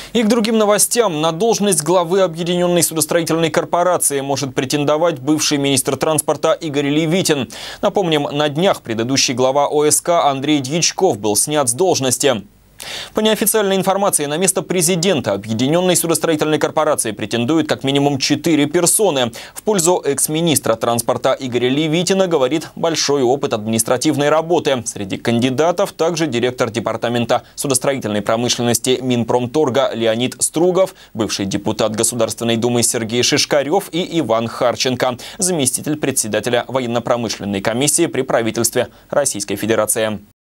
И к другим новостям. На должность главы Объединенной судостроительной корпорации может претендовать бывший министр транспорта Игорь Левитин. Напомним, на днях предыдущий глава ОСК Андрей Дьячков был снят с должности. По неофициальной информации, на место президента Объединенной судостроительной корпорации претендуют как минимум 4 персоны. В пользу экс-министра транспорта Игоря Левитина говорит большой опыт административной работы. Среди кандидатов также директор департамента судостроительной промышленности Минпромторга Леонид Стругов, бывший депутат Государственной Думы Сергей Шишкарев и Иван Харченко, заместитель председателя военно-промышленной комиссии при правительстве Российской Федерации.